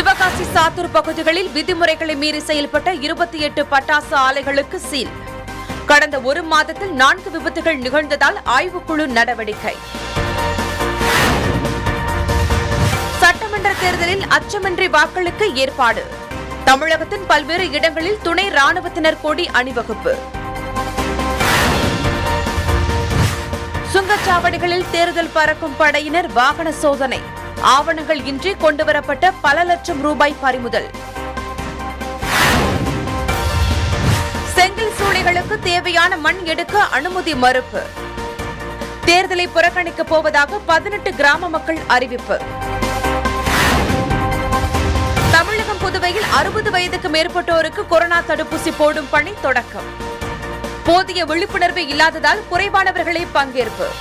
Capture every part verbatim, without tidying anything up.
சிவகாசி சாத்தூர் பகுதிகளில் விதிமுறைகளை மீறி செயல்பட்ட இருபத்தி எட்டு பட்டாசு ஆலைகளுக்கு சீல். கடந்த ஒரு மாதத்தில் நான்கு விபத்துகள் நிகழ்ந்ததால் ஆய்வுக்குழு நடவடிக்கை. சட்டமன்ற தேர்தலில் அச்சமின்றி வாக்களிக்க ஏற்பாடு. தமிழகத்தின் பல்வேறு இடங்களில் துணை ராணுவத்தினர் கொடி அணிவகுப்பு. சுங்கச்சாவடிகளில் தேர்தல் பறக்கும் படையினர் வாகன சோதனை. ஆவணங்கள் இன்றி கொண்டுவரப்பட்ட பல லட்சம் ரூபாய் பறிமுதல். செங்கல் சூளைகளுக்கு தேவையான மண் எடுக்க அனுமதி மறுப்பு. தேர்தலை புறக்கணிக்கப் போவதாக பதினெட்டு கிராம மக்கள் அறிவிப்பு. தமிழகம் புதுவையில் அறுபது வயதுக்கு மேற்பட்டோருக்கு கொரோனா தடுப்பூசி போடும் பணி தொடக்கம். போதிய விழிப்புணர்வு இல்லாததால் குறைவானவர்களே பங்கேற்பு.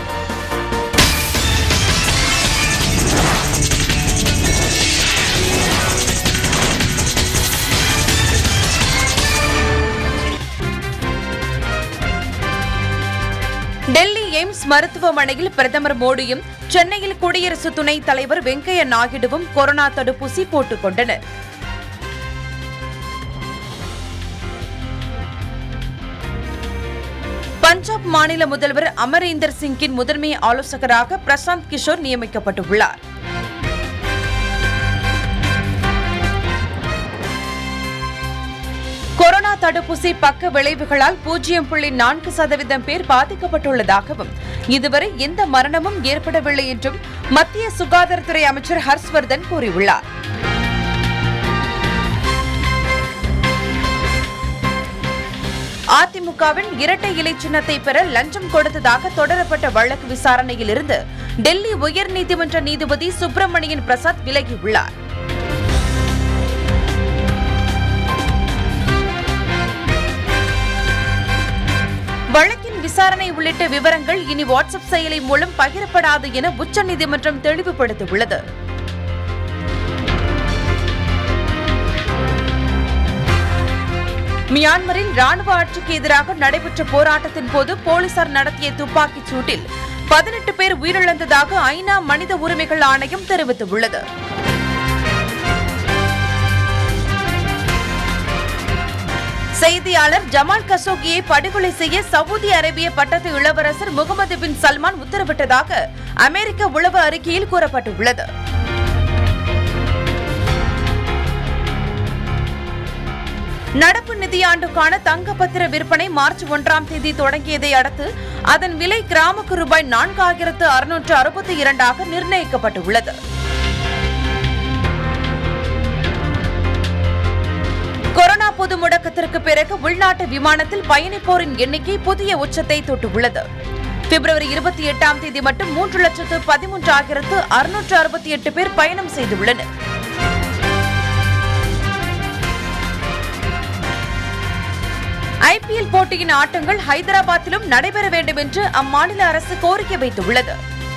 டெல்லி எய்ம்ஸ் மருத்துவமனையில் பிரதமர் மோடியும் சென்னையில் குடியரசு துணைத் தலைவர் வெங்கையா நாயுடுவும் கொரோனா தடுப்பூசி போட்டுக் கொண்டனர். பஞ்சாப் மாநில முதல்வர் அமரேந்தர் சிங்கின் முதன்மை ஆலோசகராக பிரசாந்த் கிஷோர் நியமிக்கப்பட்டுள்ளார். கொரோனா தடுப்பூசி பக்க விளைவுகளால் பூஜ்ஜியம் புள்ளி நான்கு சதவீதம் பேர் பாதிக்கப்பட்டுள்ளதாகவும் இதுவரை எந்த மரணமும் ஏற்படவில்லை என்றும் மத்திய சுகாதாரத்துறை அமைச்சர் ஹர்ஷ்வர்தன் கூறியுள்ளார். அதிமுகவின் இரட்டை இலை சின்னத்தை பெற லஞ்சம் கொடுத்ததாக தொடரப்பட்ட வழக்கு விசாரணையில் இருந்து டெல்லி உயர்நீதிமன்ற நீதிபதி சுப்பிரமணியன் பிரசாத் விலகியுள்ளார். வழக்கின் விசாரணை உள்ளிட்ட விவரங்கள் இனி வாட்ஸ்அப் செயலி மூலம் பகிரப்படாது என உச்சநீதிமன்றம் தெளிவுபடுத்தியுள்ளது. மியான்மரில் ராணுவ ஆட்சிக்கு எதிராக நடைபெற்ற போராட்டத்தின் போது போலீசார் நடத்திய துப்பாக்கிச் சூட்டில் பதினெட்டு பேர் உயிரிழந்ததாக ஐநா மனித உரிமைகள் ஆணையம் தெரிவித்துள்ளது. செய்தியாளர் ஜமால் கஷோகியை படுகொலை செய்ய சவுதி அரேபிய பட்டத்து இளவரசர் முகமது பின் சல்மான் உத்தரவிட்டதாக அமெரிக்க உளவு அறிக்கையில் கூறப்பட்டுள்ளது. நடப்பு நிதியாண்டுக்கான தங்கப்பத்திர விற்பனை மார்ச் ஒன்றாம் தேதி தொடங்கியதை அடுத்து அதன் விலை கிராமுக்கு ரூபாய் நான்காயிரத்து அறுநூற்று அறுபத்தி இரண்டாக நிர்ணயிக்கப்பட்டுள்ளது. கொரோனா பொது முடக்கத்திற்கு பிறகு உள்நாட்டு விமானத்தில் பயணிப்போரின் எண்ணிக்கை புதிய உச்சத்தை தொட்டுள்ளது. பிப்ரவரி இருபத்தி எட்டாம் தேதி மட்டும் மூன்று லட்சத்து பதிமூன்றாயிரத்து அறுநூற்று அறுபத்தி எட்டு பேர் பயணம் செய்துள்ளனர். ஐபிஎல் போட்டியின் ஆட்டங்கள் ஹைதராபாத்திலும் நடைபெற வேண்டும் என்று அம்மாநில அரசு கோரிக்கை வைத்துள்ளது.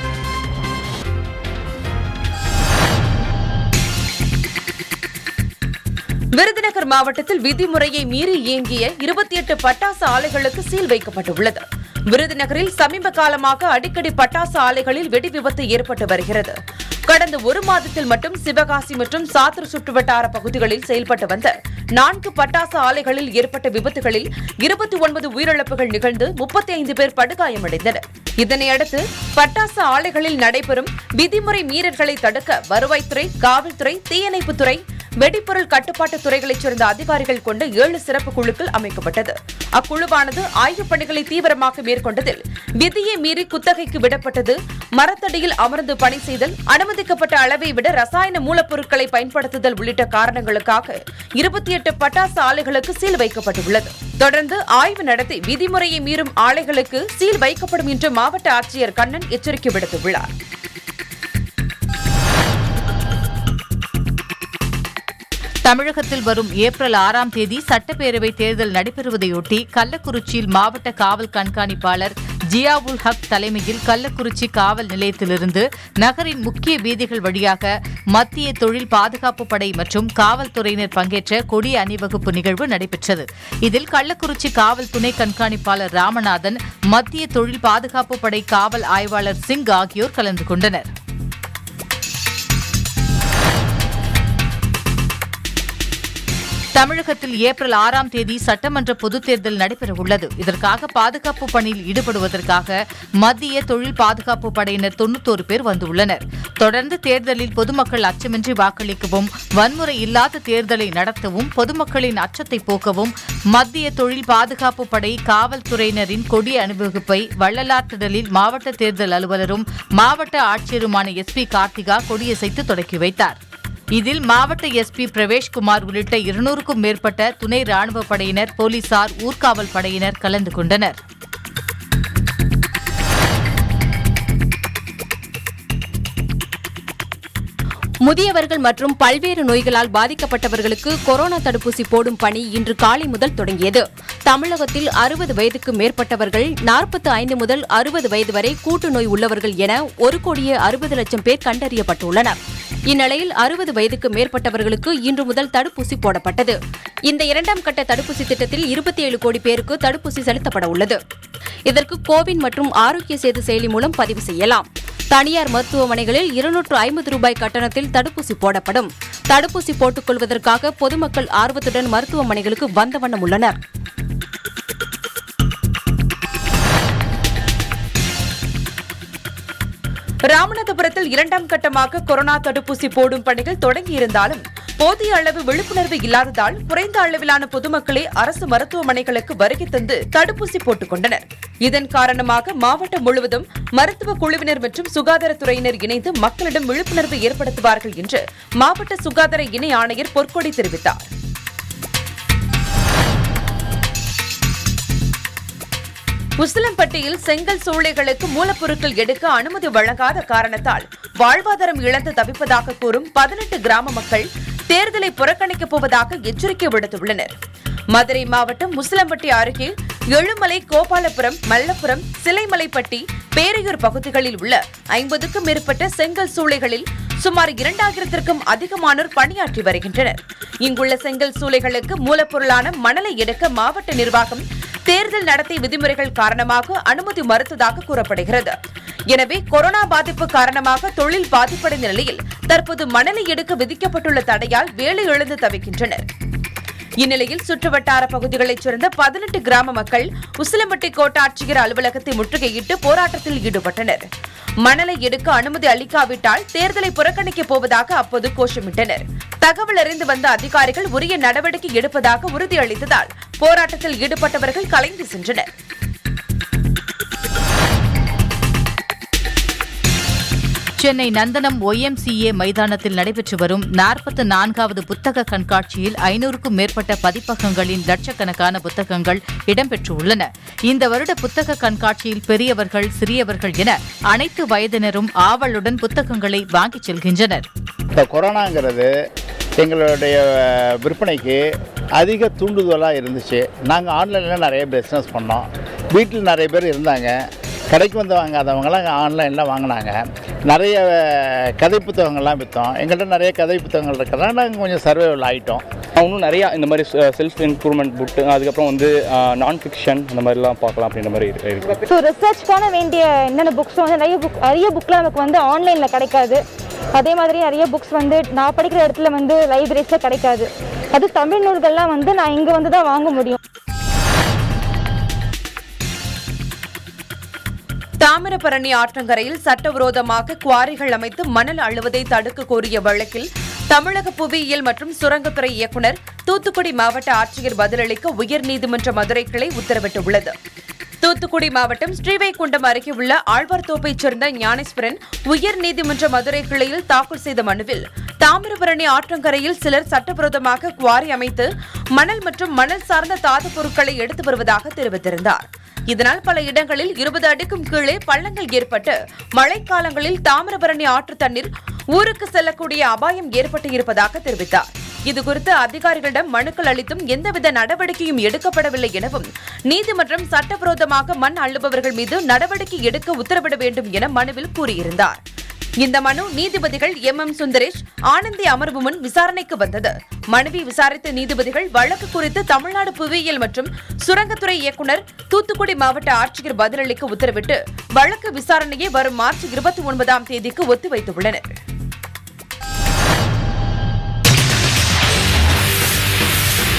விருதுநகர் மாவட்டத்தில் விதிமுறையை மீறி இயங்கிய இருபத்தி எட்டு பட்டாசு ஆலைகளுக்கு சீல் வைக்கப்பட்டுள்ளது. விருதுநகரில் சமீப காலமாக அடிக்கடி பட்டாசு ஆலைகளில் வெடி விபத்து ஏற்பட்டு வருகிறது. கடந்த ஒரு மாதத்தில் மட்டும் சிவகாசி மற்றும் சாத்தூர் சுற்றுவட்டார பகுதிகளில் செயல்பட்டு வந்த நான்கு பட்டாசு ஆலைகளில் ஏற்பட்ட விபத்துகளில் இருபத்தி ஒன்பது உயிரிழப்புகள் நிகழ்ந்து முப்பத்தி ஐந்து பேர் படுகாயமடைந்தனர். இதனையடுத்து பட்டாசு ஆலைகளில் நடைபெறும் விதிமுறை மீறல்களை தடுக்க வருவாய்த்துறை, காவல்துறை, தீயணைப்புத்துறை, வெடிப்பொருள் கட்டுப்பாட்டு துறைகளைச் சேர்ந்த அதிகாரிகள் கொண்ட ஏழு சிறப்பு குழுக்கள் அமைக்கப்பட்டது. அக்குழுவானது ஆய்வுப் பணிகளை தீவிரமாக மேற்கொண்டதில் விதியை மீறி குத்தகைக்கு விடப்பட்டது, மரத்தடியில் அமர்ந்து பணி செய்தல், அனுமதிக்கப்பட்ட அளவை விட ரசாயன மூலப்பொருட்களை பயன்படுத்துதல் உள்ளிட்ட காரணங்களுக்காக இருபத்தி எட்டு பட்டாசு ஆலைகளுக்கு சீல் வைக்கப்பட்டுள்ளது. தொடர்ந்து ஆய்வு நடத்தி விதிமுறையை மீறும் ஆலைகளுக்கு சீல் வைக்கப்படும் என்று மாவட்ட ஆட்சியர் கண்ணன் எச்சரிக்கை விடுத்துள்ளார். தமிழகத்தில் வரும் ஏப்ரல் ஆறாம் தேதி சட்டப்பேரவை தேர்தல் நடைபெறுவதையொட்டி கள்ளக்குறிச்சியில் மாவட்ட காவல் கண்காணிப்பாளர் ஜியாவுல் ஹக் தலைமையில் கள்ளக்குறிச்சி காவல் நிலையத்திலிருந்து நகரின் முக்கிய வீதிகள் வழியாக மத்திய தொழில் பாதுகாப்பு படை மற்றும் காவல்துறையினர் பங்கேற்ற கொடி அணிவகுப்பு நிகழ்வு நடைபெற்றது. இதில் கள்ளக்குறிச்சி காவல் துணை கண்காணிப்பாளர் ராமநாதன், மத்திய தொழில் பாதுகாப்பு படை காவல் ஆய்வாளர் சிங் ஆகியோர் கலந்து கொண்டனர். தமிழகத்தில் ஏப்ரல் ஆறாம் தேதி சட்டமன்ற பொதுத் தேர்தல் நடைபெறவுள்ளது. இதற்காக பாதுகாப்பு பணியில் ஈடுபடுவதற்காக மத்திய தொழில் பாதுகாப்பு படையினர் தொன்னூத்தோரு பேர் வந்துள்ளனர். தொடர்ந்து தேர்தலில் பொதுமக்கள் அச்சமின்றி வாக்களிக்கவும், வன்முறை இல்லாத தேர்தலை நடத்தவும், பொதுமக்களின் அச்சத்தை போக்கவும் மத்திய தொழில் பாதுகாப்பு படை காவல்துறையினரின் கொடி அணிவகுப்பை வள்ளலார் திடலில் மாவட்ட தேர்தல் அலுவலரும் மாவட்ட ஆட்சியருமான எஸ் பி கார்த்திகா கொடியசைத்து தொடக்கி வைத்தார். இதில் மாவட்ட எஸ் பி பிரவேஷ்குமார் உள்ளிட்ட இருநூறுக்கும் மேற்பட்ட துணை ராணுவ படையினர், போலீசார், ஊர்காவல் படையினர் கலந்து கொண்டனர். முதியவர்கள் மற்றும் பல்வேறு நோய்களால் பாதிக்கப்பட்டவர்களுக்கு கொரோனா தடுப்பூசி போடும் பணி இன்று காலை முதல் தொடங்கியது. தமிழகத்தில் அறுபது வயதுக்கு மேற்பட்டவர்கள், நாற்பத்தி ஐந்து முதல் அறுபது வயது வரை கூட்டு நோய் உள்ளவர்கள் என ஒரு கோடியே அறுபது லட்சம் பேர் கண்டறியப்பட்டுள்ளனர். இந்நிலையில் அறுபது வயதுக்கு மேற்பட்டவர்களுக்கு இன்று முதல் தடுப்பூசி போடப்பட்டது. இந்த இரண்டாம் கட்ட தடுப்பூசி திட்டத்தில் இருபத்தி ஏழு கோடி பேருக்கு தடுப்பூசி செலுத்தப்பட உள்ளது. இதற்கு கோவின் மற்றும் ஆரோக்கிய சேது செயலி மூலம் பதிவு செய்யலாம். தனியார் மருத்துவமனைகளில் இருநூற்று ஐம்பது ரூபாய் கட்டணத்தில் தடுப்பூசி போடப்படும். தடுப்பூசி போட்டுக் கொள்வதற்காக பொதுமக்கள் ஆர்வத்துடன் மருத்துவமனைகளுக்கு வந்த வண்ணம் உள்ளனர். ராமநாதபுரத்தில் இரண்டாம் கட்டமாக கொரோனா தடுப்பூசி போடும் பணிகள் தொடங்கியிருந்தாலும் போதிய அளவு விழிப்புணர்வு இல்லாததால் குறைந்த அளவிலான பொதுமக்களே அரசு மருத்துவமனைகளுக்கு வருகை தந்து தடுப்பூசி போட்டுக் கொண்டனர். இதன் காரணமாக மாவட்டம் முழுவதும் மருத்துவ குழுவினர் மற்றும் சுகாதாரத்துறையினர் இணைந்து மக்களிடம் விழிப்புணர்வு ஏற்படுத்துவார்கள் என்று மாவட்ட சுகாதார இணை ஆணையர் பொற்கொடி தெரிவித்தார். உசிலம்பட்டியில் செங்கல் சூளைகளுக்கு மூலப்பொருட்கள் எடுக்க அனுமதி வழங்காத காரணத்தால் வாழ்வாதாரம் இழந்து தவிப்பதாக கூறும் பதினெட்டு கிராம மக்கள் தேர்தலை புறக்கணிக்கப் போவதாக எச்சரிக்கை விடுத்துள்ளனர். மதுரை மாவட்டம் உசிலம்பட்டி அருகே எழுமலை, கோபாலபுரம், மல்லபுரம், சிலைமலைப்பட்டி, பேரையூர் பகுதிகளில் உள்ள ஐம்பதுக்கும் மேற்பட்ட செங்கல் சூளைகளில் சுமார் இரண்டாயிரத்திற்கும் அதிகமானோர் பணியாற்றி வருகின்றனர். இங்குள்ள செங்கல் சூளைகளுக்கு மூலப்பொருளான மணலை எடுக்க மாவட்ட நிர்வாகம் தேர்தல் நடத்தை விதிமுறைகள் காரணமாக அனுமதி மறுத்ததாக கூறப்படுகிறது. எனவே கொரோனா பாதிப்பு காரணமாக தொழில் பாதிப்படைந்த நிலையில் தற்போது மணலை எடுக்க விதிக்கப்பட்டுள்ள தடையால் வேலை இழந்து தவிக்கின்றனர். இந்நிலையில் சுற்றுவட்டார பகுதிகளைச் சேர்ந்த பதினெட்டு கிராம மக்கள் உசிலம்பட்டி கோட்டாட்சியர் அலுவலகத்தை முற்றுகையிட்டு போராட்டத்தில் ஈடுபட்டனர். மணலை எடுக்க அனுமதி அளிக்காவிட்டால் தேர்தலை புறக்கணிக்கப் போவதாக அப்போது கோஷமிட்டனர். தகவல் அறிந்து வந்த அதிகாரிகள் உரிய நடவடிக்கை எடுப்பதாக உறுதியளித்ததால் போராட்டத்தில் ஈடுபட்டவர்கள் கலைந்து சென்றனர். Chennai Nandanam Y M C A மைதானத்தில் நடைபெற்று வரும் நாற்பத்தி நான்காவது புத்தக கண்காட்சியில் ஐநூறுக்கும் மேற்பட்ட பதிப்பகங்களின் லட்சக்கணக்கான புத்தகங்கள் இடம்பெற்றுள்ளன. இந்த வருட புத்தக கண்காட்சியில் பெரியவர்கள், சிறியவர்கள் என அனைத்து வயதினரும் ஆவலுடன் புத்தகங்களை வாங்கிச் செல்கின்றனர். இந்த கொரோனாங்கிறது எங்களுடைய விற்பனைக்கு அதிக தூண்டுதலாக இருந்துச்சு. நாங்கள் ஆன்லைனில் நிறைய பிஸ்னஸ் பண்ணோம். வீட்டில் நிறைய பேர் இருந்தாங்க. கடைக்கு வந்து வாங்காதவங்களாம் ஆன்லைனில் வாங்கினாங்க. நிறைய கதை புத்தகங்கள்லாம் விற்றோம். எங்கள்கிட்ட நிறைய கதை புத்தகங்கள் இருக்கிறதால நாங்கள் கொஞ்சம் சர்வைவல் ஆகிட்டோம். இன்னும் நிறையா இந்த மாதிரி செல்ஃப் இம்ப்ரூவ்மெண்ட் புக்கு, அதுக்கப்புறம் வந்து நான் ஃபிக்ஷன் அந்த மாதிரிலாம் பார்க்கலாம் அப்படின்ற மாதிரி இருக்குது. ஸோ ரிசர்ச்க்கான வேண்டிய என்னென்ன புக்ஸ் வந்து நிறைய புக் நிறைய புக்கில் நமக்கு வந்து ஆன்லைனில் கிடைக்காது. அதே மாதிரி நிறைய புக்ஸ் வந்து நான் படிக்கிற இடத்துல வந்து லைப்ரரிஸில் கிடைக்காது. அது தமிழ் நூல்கள்லாம் வந்து நான் இங்கே வந்து தான் வாங்க முடியும். தாமிரபரணி ஆற்றங்கரையில் சட்டவிரோதமாக குவாரிகள் அமைத்து மணல் அள்ளுவதை தடுக்க கோரிய வழக்கில் தமிழக புவியியல் மற்றும் சுரங்கத்துறை இயக்குநர் தூத்துக்குடி மாவட்ட ஆட்சியர் பதிலளிக்க உயர்நீதிமன்ற மதுரை கிளை உத்தரவிட்டுள்ளது. தூத்துக்குடி மாவட்டம் ஸ்ரீவைகுண்டம் அருகே உள்ள ஆழ்வார்தோப்பைச் சேர்ந்த ஞானேஸ்வரன் உயர்நீதிமன்ற மதுரை கிளையில் தாக்கல் செய்த மனுவில் தாமிரபரணி ஆற்றங்கரையில் சிலர் சட்டவிரோதமாக குவாரி அமைத்து மணல் மற்றும் மணல் சார்ந்த தாது பொருட்களை எடுத்து வருவதாக தெரிவித்திருந்தார். இதனால் பல இடங்களில் இருபது அடிக்கும் கீழே பள்ளங்கள் ஏற்பட்டு மழைக்காலங்களில் தாமிரபரணி ஆற்று தண்ணீர் ஊருக்கு செல்லக்கூடிய அபாயம் ஏற்பட்டு இருப்பதாக தெரிவித்தார். இதுகுறித்து அதிகாரிகளிடம் மனுக்கள் அளித்தும் எந்தவித நடவடிக்கையும் எடுக்கப்படவில்லை எனவும் நீதிமன்றம் சட்டவிரோதமாக மண் அள்ளுபவர்கள் மீது நடவடிக்கை எடுக்க உத்தரவிட வேண்டும் என மனுவில் கூறியிருந்தார். இந்த மனு நீதிபதிகள் எம் எம் சுந்தரேஷ், ஆனந்தி அமர்வு முன் விசாரணைக்கு வந்தது. மனுவை விசாரித்த நீதிபதிகள் வழக்கு குறித்து தமிழ்நாடு புவியியல் மற்றும் சுரங்கத்துறை இயக்குநர் தூத்துக்குடி மாவட்ட ஆட்சியர் பதிலளிக்க உத்தரவிட்டு வழக்கு விசாரணையை வரும் மார்ச் இருபத்தி ஒன்பதாம் தேதிக்கு ஒத்திவைத்துள்ளனர்.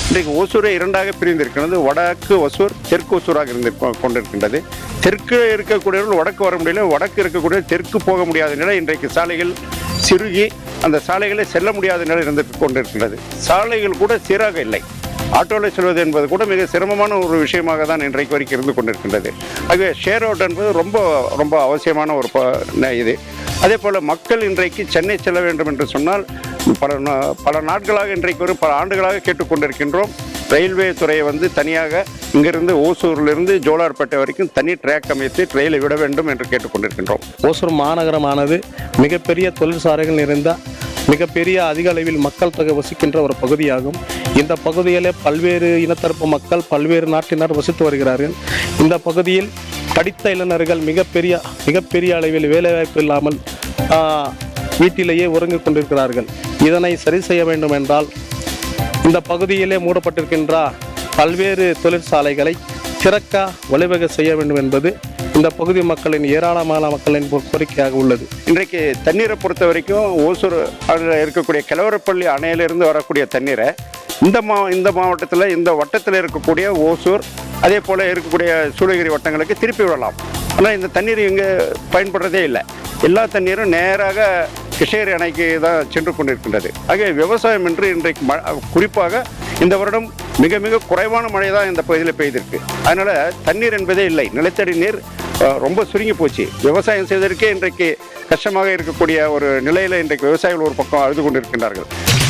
இன்றைக்கு ஓசூரை இரண்டாக பிரிந்திருக்கிறது. வடக்கு ஒசூர், தெற்கு ஒசூராக இருந்து கொண்டிருக்கின்றது. தெற்கு இருக்கக்கூடியவர்கள் வடக்கு வர முடியல, வடக்கு இருக்கக்கூடிய தெற்கு போக முடியாத நிலை இன்றைக்கு சாலைகள் சிறுகி அந்த சாலைகளை செல்ல முடியாத நிலை இருந்து கொண்டிருக்கின்றது. சாலைகள் கூட சீராக இல்லை. ஆட்டோவில் செல்வது என்பது கூட மிக சிரமமான ஒரு விஷயமாக தான் இன்றைக்கு வரைக்கும் இருந்து கொண்டிருக்கின்றது. ஆகவே ஷேர் ஆட்டோ என்பது ரொம்ப ரொம்ப அவசியமான ஒரு இது. அதே போல் மக்கள் இன்றைக்கு சென்னை செல்ல வேண்டும் என்று சொன்னால் பல பல நாட்களாக இன்றைக்கு ஒரு பல ஆண்டுகளாக கேட்டுக்கொண்டிருக்கின்றோம். ரயில்வே துறையை வந்து தனியாக இங்கிருந்து ஓசூரிலிருந்து ஜோலார்பேட்டை வரைக்கும் தனி ட்ராக் அமைத்து ரயிலை விட வேண்டும் என்று கேட்டுக்கொண்டிருக்கின்றோம். ஓசூர் மாநகரமானது மிகப்பெரிய தொழிற்சாலைகள் நிறைந்த மிகப்பெரிய அதிக அளவில் மக்கள் தொகை வசிக்கின்ற ஒரு பகுதியாகும். இந்த பகுதியில் பல்வேறு இனத்தரப்பு மக்கள் பல்வேறு நாட்டினர் வசித்து வருகிறார்கள். இந்த பகுதியில் படித்த இளைஞர்கள் மிகப்பெரிய மிகப்பெரிய அளவில் வேலைவாய்ப்பு இல்லாமல் வீட்டிலேயே உறங்கிக் கொண்டிருக்கிறார்கள். இதனை சரி செய்ய வேண்டும் என்றால் இந்த பகுதியிலே மூடப்பட்டிருக்கின்ற பல்வேறு தொழிற்சாலைகளை திறக்க வழிவகை செய்ய வேண்டும் என்பது இந்த பகுதி மக்களின் ஏராளமான மக்களின் கோரிக்கையாக உள்ளது. இன்றைக்கு தண்ணீரை பொறுத்த வரைக்கும் ஓசூர் இருக்கக்கூடிய கிழவரப்பள்ளி அணையிலிருந்து வரக்கூடிய தண்ணீரை இந்த மா இந்த மாவட்டத்தில் இந்த வட்டத்தில் இருக்கக்கூடிய ஓசூர் அதே போல் இருக்கக்கூடிய சூளகிரி வட்டங்களுக்கு திருப்பி விடலாம். ஆனால் இந்த தண்ணீர் இங்கே பயன்படுறதே இல்லை. எல்லா தண்ணீரும் நேராக கிருஷ்ணகிரி அணைக்கு தான் சென்று கொண்டிருக்கின்றது. ஆகவே விவசாயம் என்று இன்றைக்கு ம குறிப்பாக இந்த வருடம் மிக மிக குறைவான மழை தான் இந்த பகுதியில் பெய்திருக்கு. அதனால் தண்ணீர் என்பதே இல்லை. நிலத்தடி நீர் ரொம்ப சுருங்கி போச்சு. விவசாயம் செய்வதற்கே இன்றைக்கு கஷ்டமாக இருக்கக்கூடிய ஒரு நிலையில் இன்றைக்கு விவசாயிகள் ஒரு பக்கம் அழுது கொண்டிருக்கின்றார்கள்.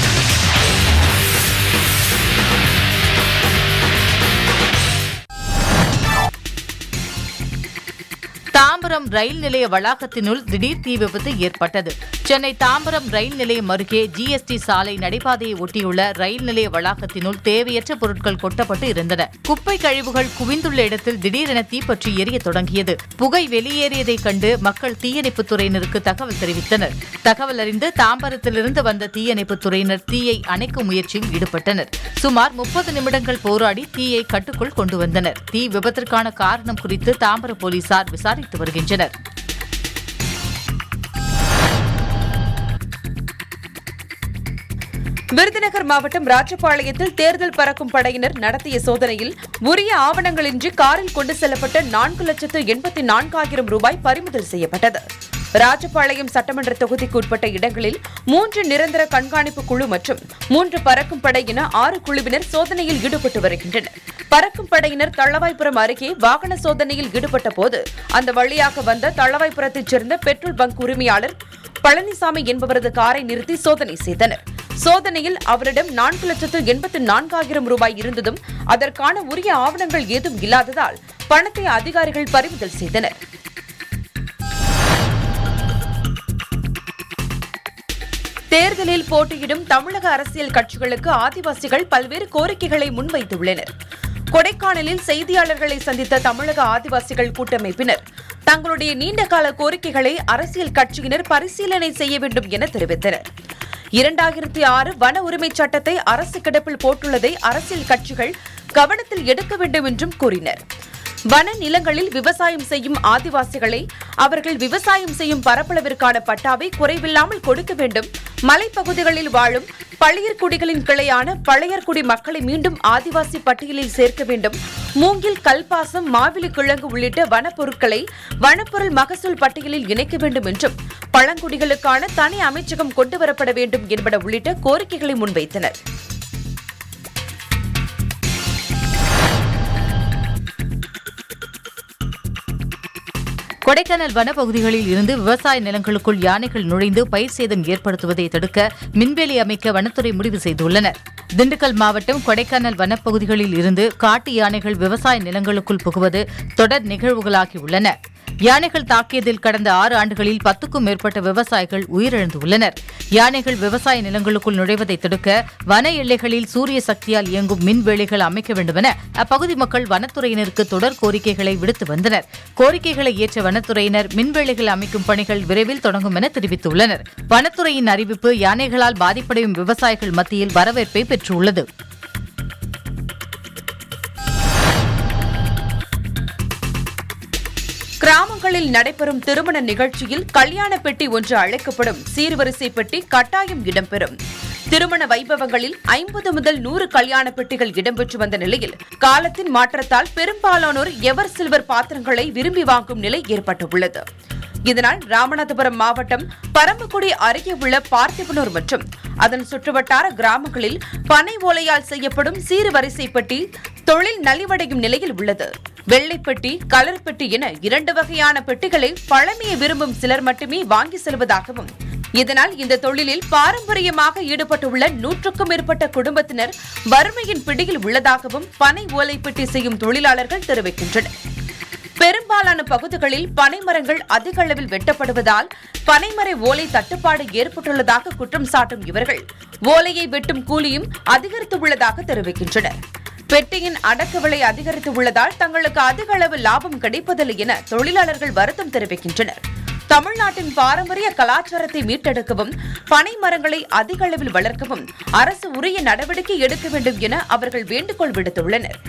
தாம்பரம் ரயில் நிலைய வளாகத்தினுள் திடீர் தீ விபத்து ஏற்பட்டது. சென்னை தாம்பரம் ரயில் நிலையம் அருகே ஜிஎஸ்டி சாலை நடைபாதையை ஒட்டியுள்ள ரயில் நிலைய வளாகத்தினுள் தேவையற்ற பொருட்கள் கொட்டப்பட்டு இருந்தன. குப்பை கழிவுகள் குவிந்துள்ள இடத்தில் திடீரென தீப்பற்றி எரிய தொடங்கியது. புகை வெளியேறியதை கண்டு மக்கள் தீயணைப்புத் துறையினருக்கு தகவல் தெரிவித்தனர். தகவல் அறிந்து தாம்பரத்திலிருந்து வந்த தீயணைப்புத் துறையினர் தீயை அணைக்கும் முயற்சியில் ஈடுபட்டனர். சுமார் முப்பது நிமிடங்கள் போராடி தீயை கட்டுக்குள் கொண்டு வந்தனர். தீ விபத்திற்கான காரணம் குறித்து தாம்பரம் போலீசார் விசாரித்து வருகின்றனர். விருதுநகர் மாவட்டம் ராஜபாளையத்தில் தேர்தல் பறக்கும் படையினர் நடத்திய சோதனையில் உரிய ஆவணங்களின்றி காரில் கொண்டு செல்லப்பட்ட நான்கு லட்சத்து எண்பத்தி நான்காயிரம் ரூபாய் பறிமுதல் செய்யப்பட்டது. ராஜபாளையம் சட்டமன்ற தொகுதிக்கு உட்பட்ட இடங்களில் மூன்று நிரந்தர கண்காணிப்பு குழு மற்றும் மூன்று பறக்கும் படை என ஆறு குழுவினர் சோதனையில் ஈடுபட்டு வருகின்றனர். பறக்கும் படையினர் தளவாய்புரம் அருகே வாகன சோதனையில் ஈடுபட்ட போது அந்த வழியாக வந்த தளவாய்புரத்தைச் சேர்ந்த பெட்ரோல் பங்க் உரிமையாளர் பழனிசாமி என்பவரது காரை நிறுத்தி சோதனை செய்தனர். சோதனையில் அவரிடம் நான்கு லட்சத்து எண்பத்தி நான்காயிரம் ரூபாய் இருந்ததும் அதற்கான உரிய ஆவணங்கள் ஏதும் இல்லாததால் பணத்தை அதிகாரிகள் பறிமுதல் செய்தனர். தேர்தலில் போட்டியிடும் தமிழக அரசியல் கட்சிகளுக்கு ஆதிவாசிகள் பல்வேறு கோரிக்கைகளை முன்வைத்துள்ளனர். கொடைக்கானலில் செய்தியாளர்களை சந்தித்த தமிழக ஆதிவாசிகள் கூட்டமைப்பினர் தங்களுடைய நீண்டகால கோரிக்கைகளை அரசியல் கட்சியினர் பரிசீலனை செய்ய வேண்டும் என தெரிவித்தனர். இரண்டாயிரத்தி ஆறு வன உரிமை சட்டத்தை அரசு கிடப்பில் போட்டுள்ளதை அரசியல் கட்சிகள் கவனத்தில் எடுக்க வேண்டும் என்றும் கூறினர். வன நிலங்களில் விவசாயம் செய்யும் ஆதிவாசிகளை அவர்கள் விவசாயம் செய்யும் பரப்பளவிற்கான பட்டாவை குறைவில்லாமல் கொடுக்க வேண்டும். மலைப்பகுதிகளில் வாழும் பழையர்குடிகளின் கிளையான பழையர்குடி மக்களை மீண்டும் ஆதிவாசி பட்டியலில் சேர்க்க வேண்டும். மூங்கில், கல்பாசம், மாவிலி கிழங்கு உள்ளிட்ட வனப்பொருட்களை வனப்பொருள் மகசூல் பட்டியலில் இணைக்க வேண்டும் என்றும் பழங்குடிகளுக்கான தனி அமைச்சகம் கொண்டுவரப்பட வேண்டும் என்பன உள்ளிட்ட கோரிக்கைகளை முன்வைத்தனர். கொடைக்கானல் வனப்பகுதிகளில் இருந்து விவசாய நிலங்களுக்குள் யானைகள் நுழைந்து பயிர் சேதம் ஏற்படுத்துவதை தடுக்க மின்வேலி அமைக்க வனத்துறை முடிவு செய்துள்ளனர். திண்டுக்கல் மாவட்டம் கொடைக்கானல் வனப்பகுதிகளில் இருந்து காட்டு யானைகள் விவசாய நிலங்களுக்குள் புகுவது தொடர் நிகழ்வுகளாகியுள்ளன. யானைகள் தாக்கியதில் கடந்த ஆறு ஆண்டுகளில் பத்துக்கும் மேற்பட்ட விவசாயிகள் உயிரிழந்துள்ளனர். யானைகள் விவசாய நிலங்களுக்குள் நுழைவதை தடுக்க வன எல்லைகளில் சூரிய சக்தியால் இயங்கும் மின்வேலிகள் அமைக்க வேண்டுமென அப்பகுதி மக்கள் வனத்துறையினருக்கு தொடர் கோரிக்கைகளை விடுத்து வந்தனர். கோரிக்கைகளை ஏற்ற வனத்துறையினர் மின்வேலிகள் அமைக்கும் பணிகள் விரைவில் தொடங்கும் என தெரிவித்துள்ளனர். வனத்துறையின் அறிவிப்பு யானைகளால் பாதிப்படையும் விவசாயிகள் மத்தியில் வரவேற்பை பெற்றுள்ளது. கிராமங்களில் நடைபெறும் திருமண நிகழ்ச்சியில் கல்யாண பெட்டி ஒன்று அழைக்கப்படும் சீர்வரிசை பெட்டி கட்டாயம் இடம்பெறும். திருமண வைபவங்களில் ஐம்பது முதல் நூறு கல்யாண பெட்டிகள் இடம்பெற்று வந்த நிலையில் காலத்தின் மாற்றத்தால் பெரும்பாலானோர் எவர் சில்வர் பாத்திரங்களை விரும்பி வாங்கும் நிலை ஏற்பட்டுள்ளது. இதனால் ராமநாதபுரம் மாவட்டம் பரமக்குடி அருகே உள்ள பார்த்திபனூர் மற்றும் அதன் சுற்றுவட்டார கிராமங்களில் பனை ஓலையால் செய்யப்படும் சீர்வரிசை பெட்டி தொழில் நலிவடையும் நிலையில் உள்ளது. வெள்ளைப்பெட்டி, கலர் பெட்டி என இரண்டு வகையான பெட்டிகளை பழமையை விரும்பும் சிலர் மட்டுமே வாங்கி செல்வதாகவும், இதனால் இந்த தொழிலில் பாரம்பரியமாக ஈடுபட்டுள்ள நூற்றுக்கும் மேற்பட்ட குடும்பத்தினர் வறுமையின் பிடியில் உள்ளதாகவும் பனை ஓலை பெட்டி செய்யும் தொழிலாளர்கள் தெரிவிக்கின்றனர். பெரும்பாலான பகுதிகளில் பனைமரங்கள் அதிக அளவில் வெட்டப்படுவதால் பனைமர ஓலை தட்டுப்பாடு ஏற்பட்டுள்ளதாக குற்றம் சாட்டும் இவர்கள் ஓலையை வெட்டும் கூலியும் அதிகரித்துள்ளதாக தெரிவிக்கின்றனர். பெட்டியின் அடக்க விலை அதிகரித்து உள்ளதால் தங்களுக்கு அதிக அளவு லாபம் கிடைப்பதில்லை என தொழிலாளர்கள் வருத்தம் தெரிவிக்கின்றனர். தமிழ்நாட்டின் பாரம்பரிய கலாச்சாரத்தை மீட்டெடுக்கவும் பனை மரங்களை அதிக அளவில் வளர்க்கவும் அரசு உரிய நடவடிக்கை எடுக்க வேண்டும் என அவர்கள் வேண்டுகோள் விடுத்துள்ளனர்.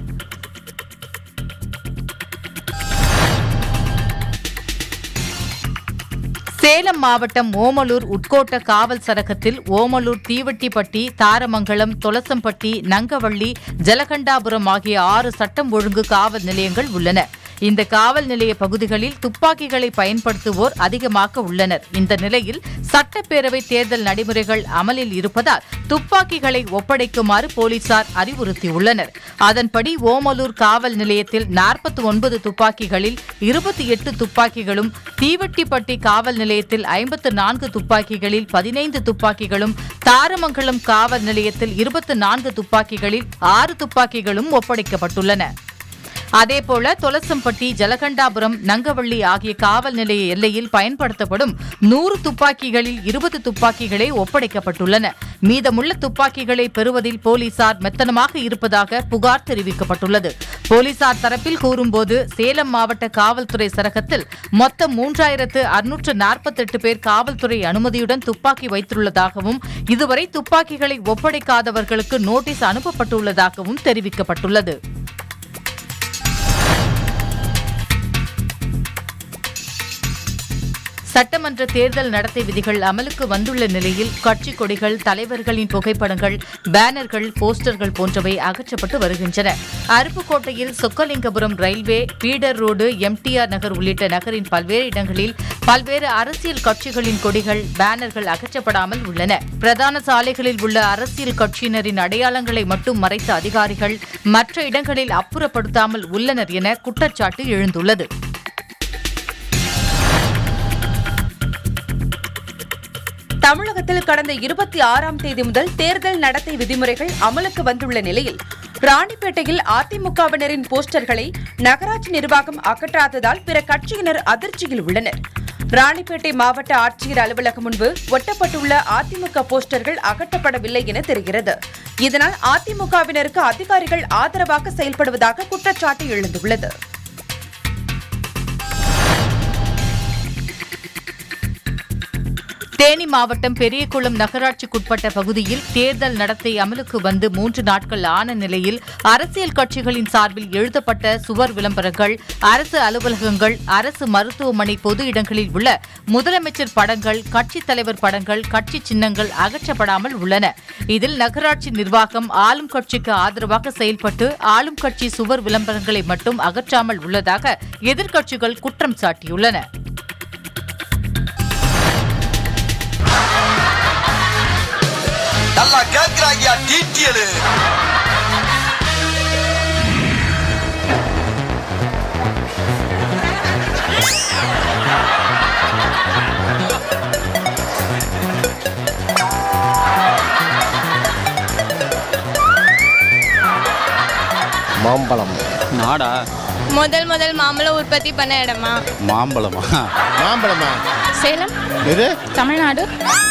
சேலம் மாவட்டம் ஓமலூர் உட்கோட்ட காவல் சரகத்தில் ஓமலூர், தீவட்டிப்பட்டி, தாரமங்கலம், தொலசம்பட்டி, நங்கவள்ளி, ஜலகண்டாபுரம் ஆகிய ஆறு சட்டம் ஒழுங்கு காவல் நிலையங்கள் உள்ளன. இந்த காவல் நிலைய பகுதிகளில் துப்பாக்கிகளை பயன்படுத்துவோர் அதிகமாக உள்ளனர். இந்த நிலையில் சட்டப்பேரவை தேர்தல் நடைமுறைகள் அமலில் இருப்பதால் துப்பாக்கிகளை ஒப்படைக்குமாறு போலீசார் அறிவுறுத்தியுள்ளனர். அதன்படி ஓமலூர் காவல் நிலையத்தில் நாற்பத்தி ஒன்பது துப்பாக்கிகளில் இருபத்தி எட்டு துப்பாக்கிகளும், தீவட்டிப்பட்டி காவல் நிலையத்தில் ஐம்பத்து நான்கு துப்பாக்கிகளில் பதினைந்து துப்பாக்கிகளும், தாரமங்கலம் காவல் நிலையத்தில் இருபத்தி நான்கு துப்பாக்கிகளில் ஆறு துப்பாக்கிகளும் ஒப்படைக்கப்பட்டுள்ளன. அதேபோல தொலசம்பட்டி, ஜலகண்டாபுரம், நங்கவள்ளி ஆகிய காவல் நிலைய எல்லையில் பயன்படுத்தப்படும் நூறு துப்பாக்கிகளில் இருபது துப்பாக்கிகளே ஒப்படைக்கப்பட்டுள்ளன. மீதமுள்ள துப்பாக்கிகளை பெறுவதில் போலீசார் மெத்தனமாக இருப்பதாக புகார் தெரிவிக்கப்பட்டுள்ளது. போலீசார் தரப்பில் கூறும்போது, சேலம் மாவட்ட காவல்துறை சரகத்தில் மொத்தம் மூன்றாயிரத்து அறுநூற்று நாற்பத்தி எட்டு பேர் காவல்துறை அனுமதியுடன் துப்பாக்கி வைத்துள்ளதாகவும், இதுவரை துப்பாக்கிகளை ஒப்படைக்காதவர்களுக்கு நோட்டீஸ் அனுப்பப்பட்டுள்ளதாகவும் தெரிவிக்கப்பட்டுள்ளது. சட்டமன்ற தேர்தல் நடத்தை விதிகள் அமலுக்கு வந்துள்ள நிலையில் கட்சிக் கொடிகள், தலைவர்களின் புகைப்படங்கள், பேனர்கள், போஸ்டர்கள் போன்றவை அகற்றப்பட்டு வருகின்றன. அருப்புக்கோட்டையில் Chokkalingapuram railway, feeder road, MTR Nagar உள்ளிட்ட நகரின் பல்வேறு இடங்களில் பல்வேறு அரசியல் கட்சிகளின் கொடிகள், பேனர்கள் அகற்றப்படாமல் உள்ளன. பிரதான சாலைகளில் உள்ள அரசியல் கட்சியினரின் அடையாளங்களை மட்டும் மறைத்த அதிகாரிகள் மற்ற இடங்களில் அப்புறப்படுத்தாமல் உள்ளனர் என குற்றச்சாட்டு எழுந்துள்ளது. தமிழகத்தில் கடந்த இருபத்தி ஆறாம் தேதி முதல் தேர்தல் நடத்தை விதிமுறைகள் அமலுக்கு வந்துள்ள நிலையில் ராணிப்பேட்டையில் அதிமுகவினரின் போஸ்டர்களை நகராட்சி நிர்வாகம் அகற்றாததால் பிற கட்சியினர் அதிர்ச்சியில் உள்ளனர். ராணிப்பேட்டை மாவட்ட ஆட்சியர் அலுவலகம் முன்பு ஒட்டப்பட்டுள்ள அதிமுக போஸ்டர்கள் அகற்றப்படவில்லை என தெரிகிறது. இதனால் அதிமுகவினருக்கு அதிகாரிகள் ஆதரவாக செயல்படுவதாக குற்றச்சாட்டு எழுந்துள்ளது. தேனி மாவட்டம் பெரியகுளம் நகராட்சிக்குட்பட்ட பகுதியில் தேர்தல் நடத்தை அமலுக்கு வந்து மூன்று நாட்கள் ஆன நிலையில் அரசியல் கட்சிகளின் சார்பில் எழுதப்பட்ட சுவர் விளம்பரங்கள், அரசு அலுவலகங்கள், அரசு மருத்துவமனை, பொது இடங்களில் உள்ள முதலமைச்சர் படங்கள், கட்சித் தலைவர் படங்கள், கட்சி சின்னங்கள் அகற்றப்படாமல் உள்ளன. இதில் நகராட்சி நிர்வாகம் ஆளும் கட்சிக்கு ஆதரவாக செயல்பட்டு ஆளும் கட்சி சுவர் விளம்பரங்களை மட்டும் அகற்றாமல் உள்ளதாக எதிர்க்கட்சிகள் குற்றம் சாட்டியுள்ளன. நல்லா கேக்குறாங்க டீட்டியல். மாம்பழம் நாடா முதல் முதல் மாம்பழம் உற்பத்தி பண்ண இடமா? மாம்பழமா? மாம்பழமா? சேலம். இது தமிழ்நாடு.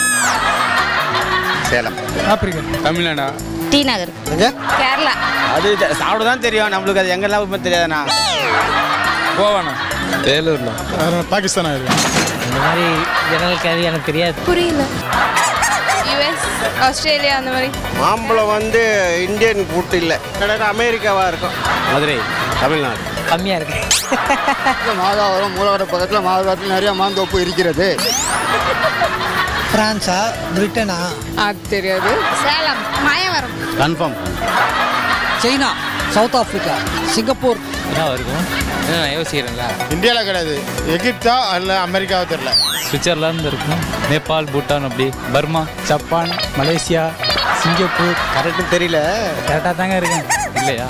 சேலம். ஆப்பிரிக்கா. தமிழ்நாடா? டி நகர். கேரளா. அது சாப்பிட தான் தெரியும், நம்மளுக்கு அது எங்கெல்லாம் உண்மை தெரியாதுண்ணா. கோவாண்ணா? வேலூர்ண்ணா. பாகிஸ்தானா? இந்த மாதிரி ஜெனரல் கேள்வி எனக்கு தெரியாது. புரியல. யுஎஸ், ஆஸ்திரேலியா அந்த மாதிரி. மாம்பழம் வந்து இந்தியன் ஃபுட் இல்லை, அமெரிக்காவா இருக்கும். மதுரை, தமிழ்நாடு. கம்மியா இருக்கு. மாதாவரம் மூலவர பக்கத்தில் மாதாவரத்தில் நிறைய மாந்தோப்பு இருக்கிறது. பிரான்ஸா பிரிட்டனா அது தெரியாது. Salem Mayavaram. Confirm. China, South Africa, Singapore. என்ன இருக்கும்? என்ன யோசிக்கிறேன்ல. இந்தியாவில் கிடையாது. எகிப்தா இல்லை அமெரிக்காவோ தெரியல. சுவிட்சர்லாந்து இருக்கும். நேபாள், பூட்டான், அப்படி Burma, Japan, Malaysia, Singapore. Correct தெரியல. கரெக்டாக தாங்க இருக்கேன். இல்லையா?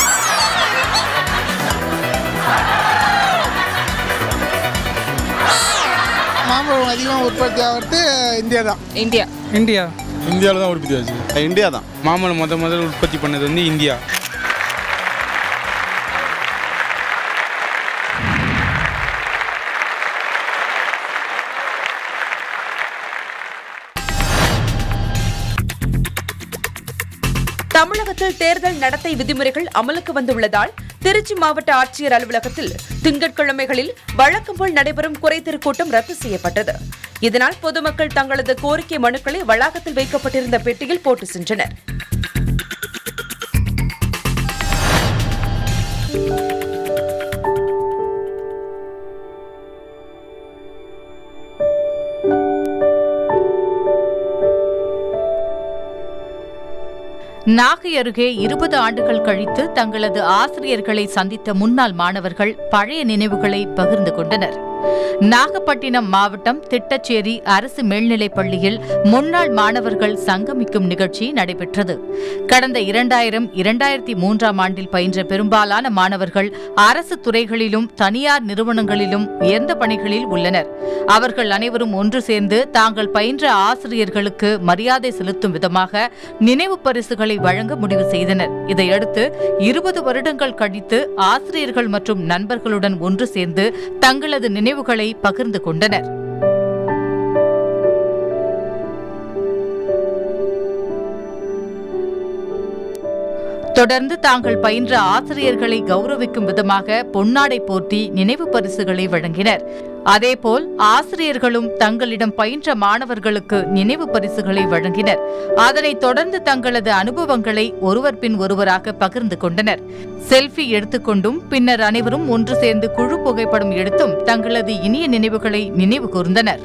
மாம்பழம் அதிகமாக உற்பத்தி ஆகிறது இந்தியா தான். இந்தியா. இந்தியா. இந்தியாவில் தான் உற்பத்தி ஆச்சு. இந்தியா தான். மாம்பழம் முத முதல் உற்பத்தி பண்ணது வந்து இந்தியா. தமிழகத்தில் தேர்தல் நடத்தை விதிமுறைகள் அமலுக்கு வந்துள்ளதால் திருச்சி மாவட்ட ஆட்சியர் அலுவலகத்தில் திங்கட்கிழமைகளில் வழக்கம் போல் நடைபெறும் குறைதீர் கூட்டம் ரத்து செய்யப்பட்டது. இதனால் பொதுமக்கள் தங்களது கோரிக்கை மனுக்களை வளாகத்தில் வைக்கப்பட்டிருந்த பெட்டியில் போட்டு சென்றனர். நாகை அருகே இருபது ஆண்டுகள் கழித்து தங்களது ஆசிரியர்களை சந்தித்த முன்னாள் மாணவர்கள் பழைய நினைவுகளை பகிர்ந்து கொண்டனர். நாகப்பட்டினம் மாவட்டம் திட்டச்சேரி அரசு மேல்நிலைப் பள்ளியில் முன்னாள் மாணவர்கள் சங்கமிக்கும் நிகழ்ச்சி நடைபெற்றது. கடந்த இரண்டாயிரம் இரண்டாயிரத்தி மூன்றாம் ஆண்டில் பயின்ற பெரும்பாலான மாணவர்கள் அரசு துறைகளிலும் தனியார் நிறுவனங்களிலும் உயர்ந்த பணிகளில் உள்ளனர். அவர்கள் அனைவரும் ஒன்று சேர்ந்து தாங்கள் பயின்ற ஆசிரியர்களுக்கு மரியாதை செலுத்தும் விதமாக நினைவு பரிசுகளை வழங்க முடிவு செய்தனர். இதையடுத்து இருபது வருடங்கள் கழித்து ஆசிரியர்கள் மற்றும் நண்பர்களுடன் ஒன்று சேர்ந்து தங்களது நினைவுகளை பகிர்ந்து கொண்டனர். தொடர்ந்து தாங்கள் பயின்ற ஆசிரியர்களை கௌரவிக்கும் விதமாக பொன்னாடை போர்த்தி நினைவு பரிசுகளை வழங்கினர். அதேபோல் ஆசிரியர்களும் தங்களிடம் பயின்ற மாணவர்களுக்கு நினைவு பரிசுகளை வழங்கினர். அதனைத் தொடர்ந்து தங்களது அனுபவங்களை ஒருவர் பின் ஒருவராக பகிர்ந்து கொண்டனர். செல்ஃபி எடுத்துக்கொண்டும் பின்னர் அனைவரும் ஒன்று சேர்ந்து குழு புகைப்படம் எடுத்தும் தங்களது இனிய நினைவுகளை நினைவு கூர்ந்தனர்.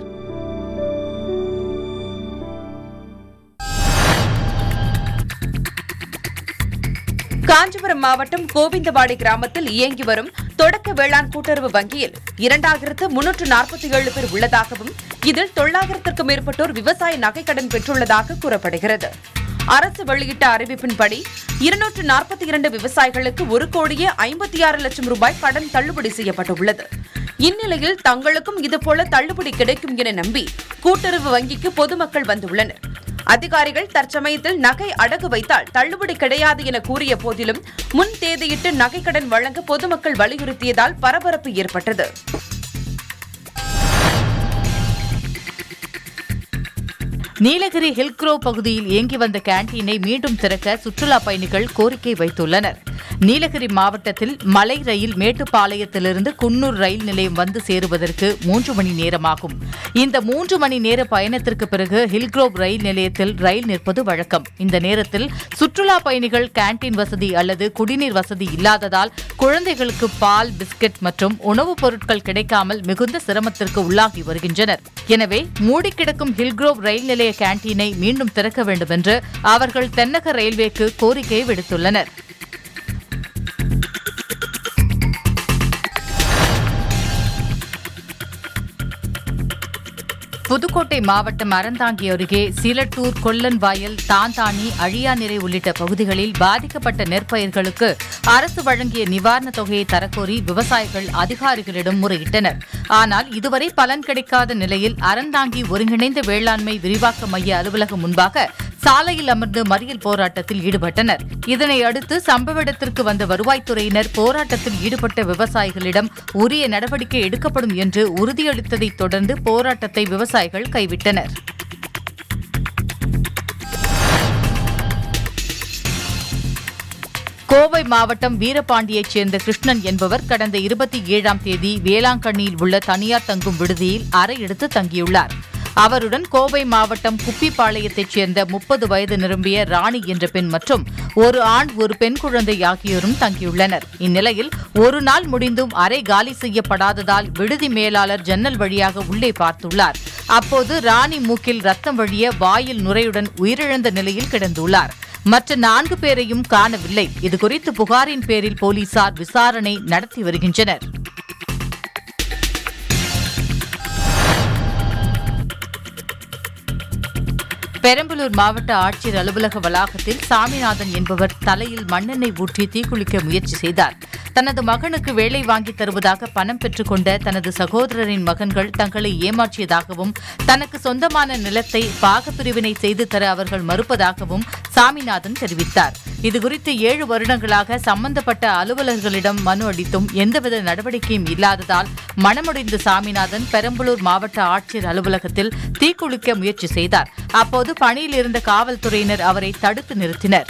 காஞ்சிபுரம் மாவட்டம் கோவிந்தவாடி கிராமத்தில் இயங்கி வரும் தொடக்க வேளாண் கூட்டுறவு வங்கியில் இரண்டாயிரத்து முன்னூற்று நாற்பத்தி ஏழு பேர் உள்ளதாகவும் இதில் தொள்ளாயிரத்திற்கும் மேற்பட்டோர் விவசாய நகைக்கடன் பெற்றுள்ளதாக கூறப்படுகிறது. அரசு வெளியிட்ட அறிவிப்பின்படி இருநூற்று நாற்பத்தி இரண்டு விவசாயிகளுக்கு ஒரு கோடியே ஐம்பத்தி ஆறு லட்சம் ரூபாய் கடன் தள்ளுபடி செய்யப்பட்டுள்ளது. இந்நிலையில் தங்களுக்கும் இதுபோல தள்ளுபடி கிடைக்கும் என நம்பி கூட்டுறவு வங்கிக்கு பொதுமக்கள் வந்துள்ளனர். அதிகாரிகள் தற்சமயத்தில் நகை அடகு வைத்தால் தள்ளுபடி கிடையாது என கூறிய போதிலும் முன் தேதியிட்டு நகைக்கடன் வழங்க பொதுமக்கள் வலியுறுத்தியதால் பரபரப்பு ஏற்பட்டது. நீலகிரி ஹில்க்ரோவ் பகுதியில் இயங்கி வந்த கேண்டீனை மீண்டும் திறக்க சுற்றுலா பயணிகள் கோரிக்கை வைத்துள்ளனர். நீலகிரி மாவட்டத்தில் மலை ரயில் மேட்டுப்பாளையத்திலிருந்து குன்னூர் ரயில் நிலையம் வந்து சேருவதற்கு மூன்று மணி நேரமாகும். இந்த மூன்று மணி நேர பயணத்திற்கு பிறகு ஹில்க்ரோவ் ரயில் நிலையத்தில் ரயில் நிற்பது வழக்கம். இந்த நேரத்தில் சுற்றுலா பயணிகள் கேண்டீன் வசதி அல்லது குடிநீர் வசதி இல்லாததால் குழந்தைகளுக்கு பால், பிஸ்கட் மற்றும் உணவுப் பொருட்கள் கிடைக்காமல் மிகுந்த சிரமத்திற்கு உள்ளாகி வருகின்றனர். எனவே மூடி கிடக்கும் ஹில்க்ரோவ் ரயில் நிலைய கேண்டீனை மீண்டும் திறக்க வேண்டும் என்று அவர்கள் தென்னக ரயில்வேக்கு கோரிக்கை விடுத்துள்ளனர். புதுக்கோட்டை மாவட்டம் அறந்தாங்கி அருகே சீலட்டூர், கொல்லன்வாயல், தாந்தானி, அழியாநிறை உள்ளிட்ட பகுதிகளில் பாதிக்கப்பட்ட நெற்பயிர்களுக்கு அரசு வழங்கிய நிவாரணத் தொகையை தரக்கோரி விவசாயிகள் அதிகாரிகளிடம் முறையிட்டனர். ஆனால் இதுவரை பலன் கிடைக்காத நிலையில் அறந்தாங்கி ஒருங்கிணைந்த வேளாண்மை விரிவாக்க மைய அலுவலகம் முன்பாக சாலையில் அமர்ந்து மறியல் போராட்டத்தில் ஈடுபட்டனர். இதனை அடுத்து சம்பவ இடத்திற்கு வந்த வருவாய்த்துறையினர் போராட்டத்தில் ஈடுபட்ட விவசாயிகளிடம் உரிய நடவடிக்கை எடுக்கப்படும் என்று உறுதியளித்ததைத் தொடர்ந்து போராட்டத்தை விவசாயிகள் கைவிட்டனர். கோவை மாவட்டம் வீரபாண்டியைச் சேர்ந்த கிருஷ்ணன் என்பவர் கடந்த இருபத்தி ஏழாம் தேதி வேளாங்கண்ணியில் உள்ள தனியார் தங்கும் விடுதியில் அறை எடுத்து தங்கியுள்ளார். அவருடன் கோவை மாவட்டம் குப்பிப்பாளையத்தைச் சேர்ந்த முப்பது வயது நிரம்பிய ராணி என்ற பெண் மற்றும் ஒரு ஆண் ஒரு பெண் குழந்தை ஆகியோரும் தங்கியுள்ளனர். இந்நிலையில் ஒரு நாள் முடிந்தும் அறை காலி செய்யப்படாததால் விடுதி மேலாளர் ஜன்னல் வழியாக உள்ளே பார்த்துள்ளார். அப்போது ராணி மூக்கில் ரத்தம் வழிய வாயில் நுரையுடன் உயிரிழந்த நிலையில் கிடந்துள்ளார். மற்ற நான்கு பேரையும் காணவில்லை. இதுகுறித்து புகாரின் பேரில் போலீசார் விசாரணை நடத்தி வருகின்றனர். பெரம்பலூர் மாவட்ட ஆட்சியர் அலுவலக வளாகத்தில் சாமிநாதன் என்பவர் தலையில் மண்ணெண்ணெய் ஊற்றி தீக்குளிக்க முயற்சி செய்தார். தனது மகனுக்கு வேலை வாங்கி தருவதாக பணம் பெற்றுக் கொண்ட தனது சகோதரரின் மகன்கள் தங்களை ஏமாற்றியதாகவும் தனக்கு சொந்தமான நிலத்தை பாகப்பிரிவினை செய்து தர அவர்கள் மறுப்பதாகவும் சாமிநாதன் தெரிவித்தார். இதுகுறித்து ஏழு வருடங்களாக சம்பந்தப்பட்ட அலுவலர்களிடம் மனு அளித்தும் எந்தவித நடவடிக்கையும் இல்லாததால் மனமுடைந்த சாமிநாதன் பெரம்பலூர் மாவட்ட ஆட்சியர் அலுவலகத்தில் தீக்குளிக்க முயற்சி செய்தார். அப்போது பணியில் இருந்த காவல்துறையினர் அவரை தடுத்து நிறுத்தினர்.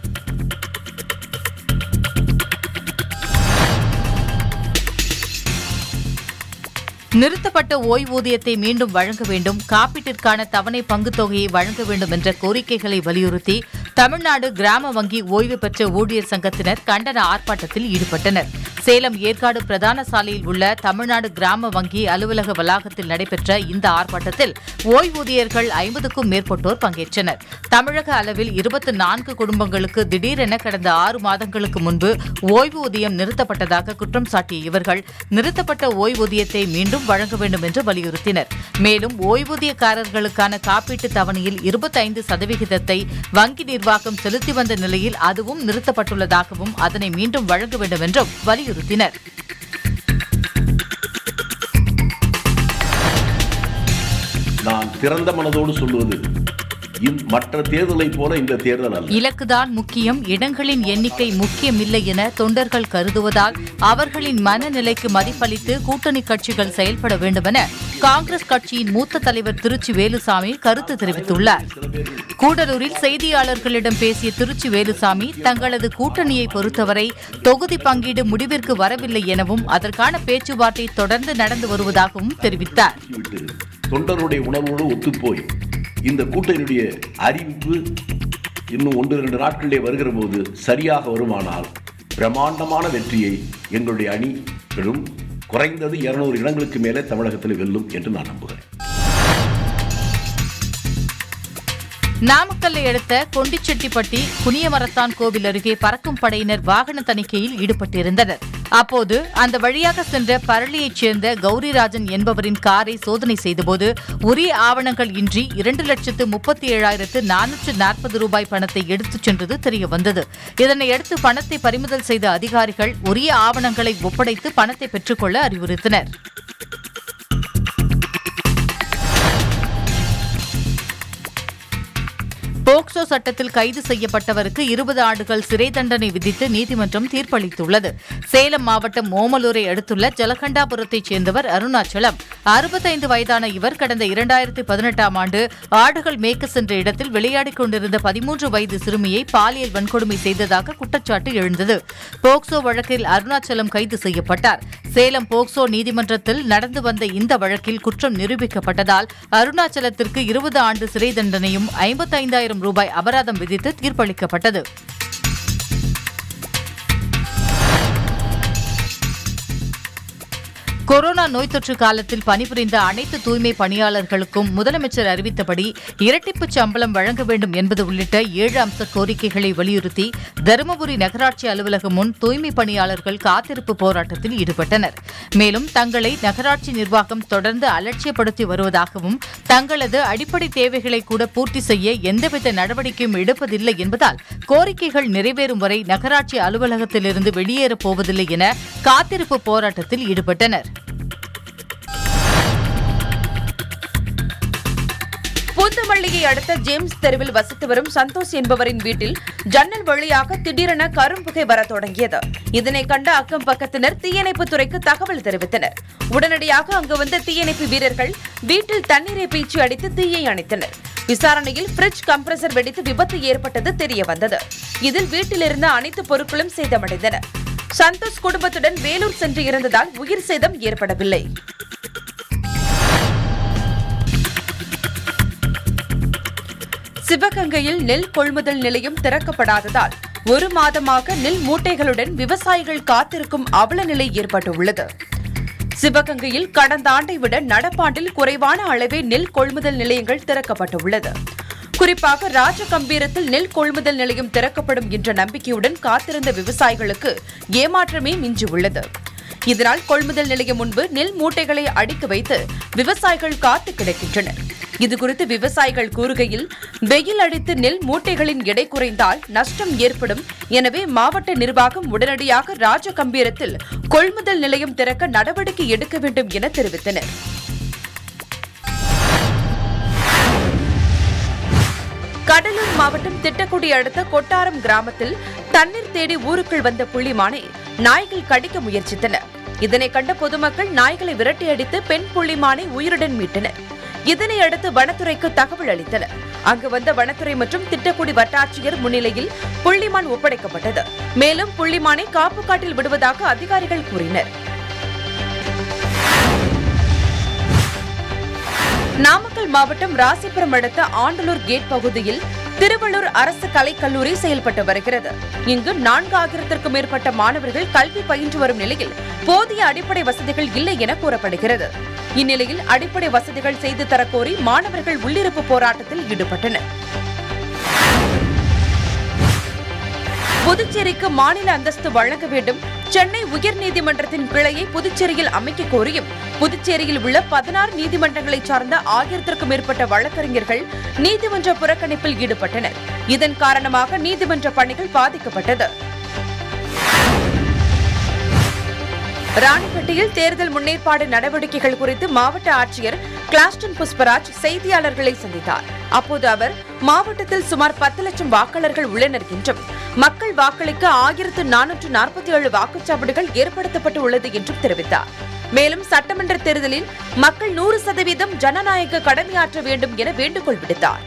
நிறுத்தப்பட்ட ஓய்வூதியத்தை மீண்டும் வழங்க வேண்டும், காப்பீட்டிற்கான தவணை பங்குத் தொகையை வழங்க வேண்டும் என்ற கோரிக்கைகளை வலியுறுத்தி தமிழ்நாடு கிராம வங்கி ஓய்வு பெற்ற ஊழியர் சங்கத்தினர் கண்டன ஆர்ப்பாட்டத்தில் ஈடுபட்டனர். சேலம் ஏற்காடு பிரதான சாலையில் உள்ள தமிழ்நாடு கிராம வங்கி அலுவலக வளாகத்தில் நடைபெற்ற இந்த ஆர்ப்பாட்டத்தில் ஓய்வூதியர்கள் ஐம்பதுக்கும் மேற்பட்டோர் பங்கேற்றனர். தமிழக அளவில் இருபத்தி நான்கு குடும்பங்களுக்கு திடீரென கடந்த ஆறு மாதங்களுக்கு முன்பு ஓய்வூதியம் நிறுத்தப்பட்டதாக குற்றம் சாட்டிய இவர்கள் நிறுத்தப்பட்ட ஓய்வூதியத்தை மீண்டும் வழங்க வேண்டும் என்று வலியுறுத்தினர். மேலும் ஓய்வூதியக்காரர்களுக்கான காப்பீட்டு தவணையில் இருபத்தைந்து சதவிகிதத்தை வங்கி நிர்வாகம் செலுத்தி வந்த நிலையில் அதுவும் நிறுத்தப்பட்டுள்ளதாகவும் அதனை மீண்டும் வழங்க வேண்டும் என்றும் வலியுறுத்தினர். நான் திறந்த மனதோடு சொல்வது மற்ற தேர்தலை போல இந்த தேர்தல் அல்ல. இலக்குதான் முக்கியம், இடங்களின் எண்ணிக்கை முக்கியமில்லை என தொண்டர்கள் கருதுவதால் அவர்களின் மனநிலைக்கு மதிப்பளித்து கூட்டணி கட்சிகள் செயல்பட வேண்டும் என காங்கிரஸ் கட்சியின் மூத்த தலைவர் திருச்சி வேலுசாமி கருத்து தெரிவித்துள்ளார். கூடலூரில் செய்தியாளர்களிடம் பேசிய திருச்சி வேலுசாமி தங்களது கூட்டணியை பொறுத்தவரை தொகுதி பங்கீடு முடிவிற்கு வரவில்லை எனவும் அதற்கான பேச்சுவார்த்தை தொடர்ந்து நடந்து வருவதாகவும் தெரிவித்தார். தொண்டருடைய உணர்வோடு ஒத்துப்போய் இந்த கூட்டணியுடைய அறிவிப்பு இன்னும் ஒன்று இரண்டு நாட்களிலே வருகிற போது சரியாக வருமானால் பிரம்மாண்டமான வெற்றியை எங்களுடைய அணி பெறும். குறைந்தது இருநூறு இடங்களுக்கு மேலே தமிழகத்தில் வெல்லும் என்று நான் நம்புகிறேன். நாமக்கல்லை அடுத்த கொண்டிச்செட்டிப்பட்டி புனியமரத்தான் கோவில் அருகே பறக்கும் படையினர் வாகன தணிக்கையில் ஈடுபட்டிருந்தனர். அப்போது அந்த வழியாக சென்ற பரளியைச் சேர்ந்த கௌரிராஜன் என்பவரின் காரை சோதனை செய்தபோது உரிய ஆவணங்கள் இன்றி இரண்டு லட்சத்து முப்பத்தி ஏழாயிரத்து நானூற்று நாற்பது ரூபாய் பணத்தை எடுத்துச் சென்றது தெரியவந்தது. இதனையடுத்து பணத்தை பறிமுதல் செய்த அதிகாரிகள் உரிய ஆவணங்களை ஒப்படைத்து பணத்தை பெற்றுக்கொள்ள அறிவுறுத்தினர். போக்சோ சட்டத்தில் கைது செய்யப்பட்டவருக்கு இருபது ஆண்டுகள் சிறை தண்டனை விதித்து நீதிமன்றம் தீர்ப்பளித்துள்ளது. சேலம் மாவட்டம் ஓமலூரை அடுத்துள்ள ஜலகண்டாபுரத்தைச் சேர்ந்தவர் அருணாச்சலம். அறுபத்தைந்து வயதான இவர் கடந்த இரண்டாயிரத்தி பதினெட்டாம் ஆண்டு ஆடுகள் மேய்க்க சென்ற இடத்தில் விளையாடிக் கொண்டிருந்த பதிமூன்று வயது சிறுமியை பாலியல் வன்கொடுமை செய்ததாக குற்றச்சாட்டு எழுந்தது. போக்சோ வழக்கில் அருணாச்சலம் கைது செய்யப்பட்டார். சேலம் போக்சோ நீதிமன்றத்தில் நடந்து வந்த இந்த வழக்கில் குற்றம் நிரூபிக்கப்பட்டதால் அருணாச்சலத்திற்கு இருபது ஆண்டு சிறை தண்டனையும் ஐம்பத்தைந்தாயிரம் ரூபாய் அபராதம் விதித்து தீர்ப்பளிக்கப்பட்டது. கொரோனா நோய் தொற்று காலத்தில் பணிபுரிந்த அனைத்து தூய்மை பணியாளர்களுக்கும் முதலமைச்சர் அறிவித்தபடி இரட்டிப்பு சம்பளம் வழங்க வேண்டும் என்பது உள்ளிட்ட ஏழு அம்ச கோரிக்கைகளை வலியுறுத்தி தருமபுரி நகராட்சி அலுவலகம் முன் தூய்மை பணியாளர்கள் காத்திருப்பு போராட்டத்தில் ஈடுபட்டனர். மேலும் தங்களை நகராட்சி நிர்வாகம் தொடர்ந்து அலட்சியப்படுத்தி வருவதாகவும் தங்களது அடிப்படை தேவைகளை கூட பூர்த்தி செய்ய எந்தவித நடவடிக்கையும் எடுப்பதில்லை என்பதால் கோரிக்கைகள் நிறைவேறும் வரை நகராட்சி அலுவலகத்திலிருந்து வெளியேறப் போவதில்லை என காத்திருப்பு போராட்டத்தில் ஈடுபட்டனர். பூந்தமல்லியை அடுத்த ஜேம்ஸ் தெருவில் வசித்து வரும் சந்தோஷ் என்பவரின் வீட்டில் ஜன்னல் வழியாக திடீரென கரும்புகை வர தொடங்கியது. இதனை கண்ட அக்கம் பக்கத்தினர் தீயணைப்புத் துறைக்கு தகவல் தெரிவித்தனர். உடனடியாக அங்கு வந்த தீயணைப்பு வீரர்கள் வீட்டில் தண்ணீரை பீச்சி அடித்து தீயை அணைத்தனர். விசாரணையில் பிரிட்ஜ் கம்ப்ரசர் வெடித்து விபத்து ஏற்பட்டது தெரிய வந்தது. இதில் வீட்டில் இருந்த அனைத்து பொருட்களும் சேதமடைந்தன. சந்தோஷ் குடும்பத்துடன் வேலூர் சென்று இருந்ததால் உயிர் சேதம் ஏற்படவில்லை. சிவகங்கையில் நெல் கொள்முதல் நிலையம் திறக்கப்படாததால் ஒரு மாதமாக நெல் மூட்டைகளுடன் விவசாயிகள் காத்திருக்கும் அவல நிலை ஏற்பட்டுள்ளது. சிவகங்கையில் கடந்த ஆண்டை விட நடப்பாண்டில் குறைவான அளவே நெல் கொள்முதல் நிலையங்கள் திறக்கப்பட்டுள்ளது. குறிப்பாக ராஜகம்பீரத்தில் நெல் கொள்முதல் நிலையம் திறக்கப்படும் என்ற நம்பிக்கையுடன் காத்திருந்த விவசாயிகளுக்கு ஏமாற்றமே மிஞ்சியுள்ளது. இதனால் கொள்முதல் நிலையம் முன்பு நெல் மூட்டைகளை அடுக்கி வைத்து விவசாயிகள் காத்து கிடக்கின்றனர். இதுகுறித்து விவசாயிகள் கூறுகையில், வெயில் அடித்து நெல் மூட்டைகளின் எடை குறைந்தால் நஷ்டம் ஏற்படும். எனவே மாவட்ட நிர்வாகம் உடனடியாக ராஜகம்பீரத்தில் கொள்முதல் நிலையம் திறக்க நடவடிக்கை எடுக்க வேண்டும் என தெரிவித்தனர். கடலூர் மாவட்டம் திட்டக்குடி அடுத்த கொட்டாரம் கிராமத்தில் தண்ணீர் தேடி ஊருக்குள் வந்த புள்ளிமானை நாய்கள் கடிக்க முயற்சித்தன. இதனை கண்ட பொதுமக்கள் நாய்களை விரட்டி அடித்து பெண் புள்ளிமானை உயிருடன் மீட்டனர். இதனையடுத்து வனத்துறைக்கு தகவல் அளித்தனர். அங்கு வந்த வனத்துறை மற்றும் திட்டக்குடி வட்டாட்சியர் முன்னிலையில் புள்ளிமான் ஒப்படைக்கப்பட்டது. மேலும் புள்ளிமானை காப்பு காட்டில் விடுவதாக அதிகாரிகள் கூறினர். நாமக்கல் மாவட்டம் ராசிபுரம் அடுத்த ஆண்டலூர் கேட் பகுதியில் திருவள்ளூர் அரசு கலைக்கல்லூரி செயல்பட்டு வருகிறது. இங்கு நான்காயிரத்திற்கும் மேற்பட்ட மாணவர்கள் கல்வி பயின்று வரும் நிலையில் போதிய அடிப்படை வசதிகள் இல்லை என கூறப்படுகிறது. இந்நிலையில் அடிப்படை வசதிகள் செய்து தரக்கோரி மாணவர்கள் உள்ளிருப்பு போராட்டத்தில் ஈடுபட்டனர். புதுச்சேரிக்கு மாநில அந்தஸ்து வழங்க வேண்டும். சென்னை உயர்நீதிமன்றத்தின் கிளையை புதுச்சேரியில் அமைக்க கோரியும் புதுச்சேரியில் உள்ள பதினாறு நீதிமன்றங்களை சார்ந்த ஆயிரத்திற்கும் மேற்பட்ட வழக்கறிஞர்கள் நீதிமன்ற புறக்கணிப்பில் ஈடுபட்டனர். இதன் காரணமாக நீதிமன்ற பணிகள் பாதிக்கப்பட்டது. ராணிப்பேட்டையில் தேர்தல் முன்னேற்பாடு நடவடிக்கைகள் குறித்து மாவட்ட ஆட்சியர் கிளாஸ்டன் புஷ்பராஜ் செய்தியாளர்களை சந்தித்தார். அப்போது அவர் மாவட்டத்தில் சுமார் பத்து லட்சம் வாக்காளர்கள் உள்ளனர் என்றும் மக்கள் வாக்களிக்க ஆயிரத்து நானூற்று நாற்பத்தி ஏழு வாக்குச்சாவடிகள் ஏற்படுத்தப்பட்டு உள்ளது என்றும் தெரிவித்தார். மேலும் சட்டமன்ற தேர்தலில் மக்கள் நூறு சதவீதம் ஜனநாயக கடமையாற்ற வேண்டும் என வேண்டுகோள் விடுத்தார்.